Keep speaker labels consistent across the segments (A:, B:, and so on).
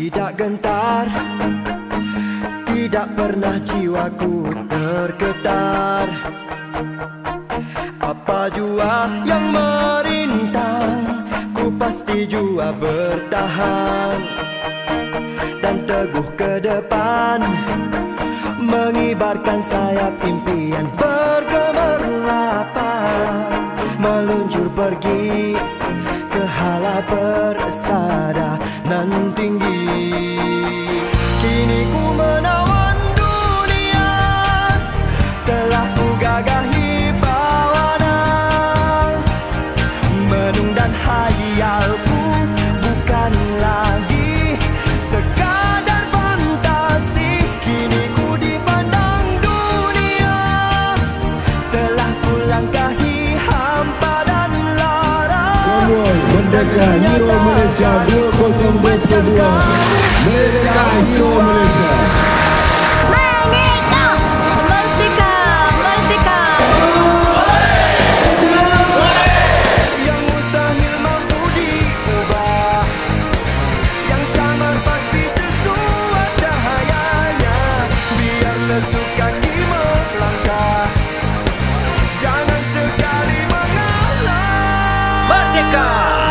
A: Tidak gentar, tidak pernah jiwaku tergetar. Apa jua yang merintang, ku pasti jua bertahan dan teguh ke depan, mengibarkan sayap impian bergemerlapan, meluncur pergi ke hala persada nan tinggi. Kini ku menawan dunia, telah ku gagahi bawana. Menung dan hayalku bukan lagi sekadar fantasi. Kini ku dipandang dunia, telah ku langkahi hampa dan lara.
B: Merdeka Hero Malaysia 2022. Merdeka Hero Malaysia.
A: Yang mustahil mampu diubah, yang samar pasti tersuat cahayanya. Biar lesu kaki melangkah, jangan sekali mengalah.
C: Merdeka!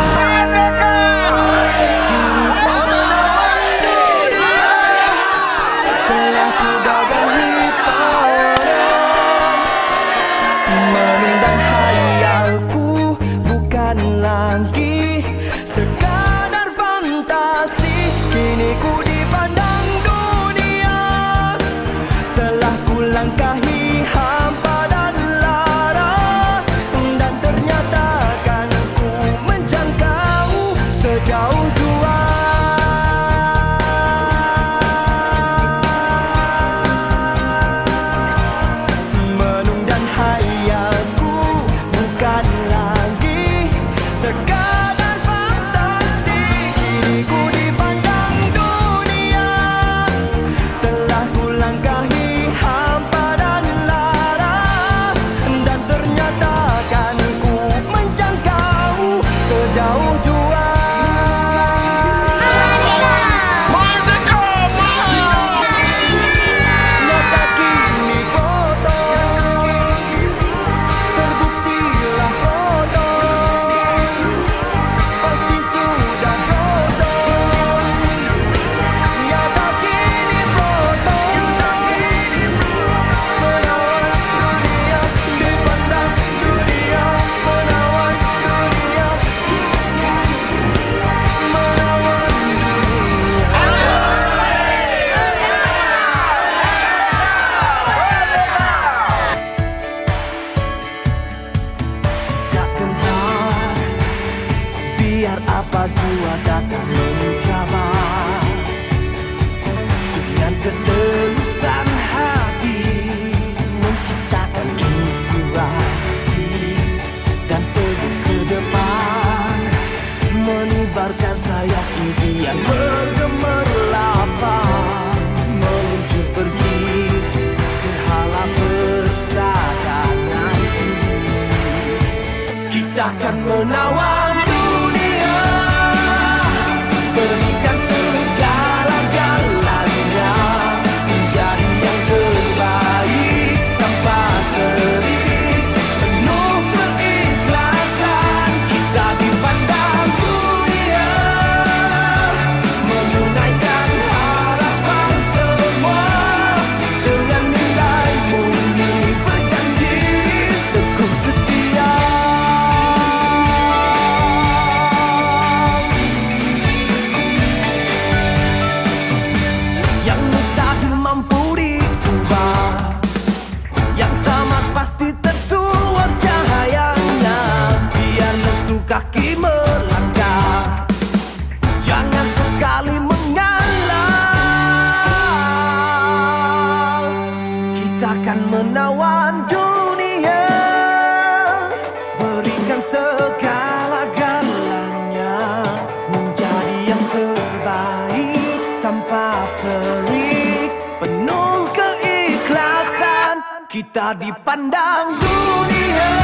A: Telah ku gagahi pawanan, menung dan hayalku bukan lagi sekadar fantasi. Kini ku dipandang dunia, telah ku langkahi hampa dan lara. Dan ternyata kan ku menjangkau sejauh jua. Menung dan hayalku bukan lagi sekadar fantasi. Kini ku dipandang dunia, telah ku langkahi hampa dan lara. Dan ternyata kan ku menjangkau sejauh jua. Nyata kini potong, terbuktilah potong, pasti sudah potong. Nyata kini potong, menawan dunia, dipandang dunia, menawan dunia, menawan dunia. Tidak gentar, biar apa jua datang mencabar. Dengan ketulusan hati, menciptakan inspirasi dan teguh ke depan, menibarkan sayap impian bergemerlapan, meluncur pergi ke hala persada nan tinggi. Kita akan menawan dunia, berikan segala-galanya, menjadi yang terbaik tanpa serik, penuh keikhlasan. Kita dipandang dunia, menunaikan harapan semua, dengan nilai murni berjanji teguh setia. Yang mustahil mampu diubah, yang sama pasti tersuat cahayanya. Biar lesu kaki melangkah, jangan sekali mengalah. Kita akan menawan dunia, berikan segala-galanya, menjadi yang terbaik tanpa serik, penuh keikhlasan. Kita dipandang dunia,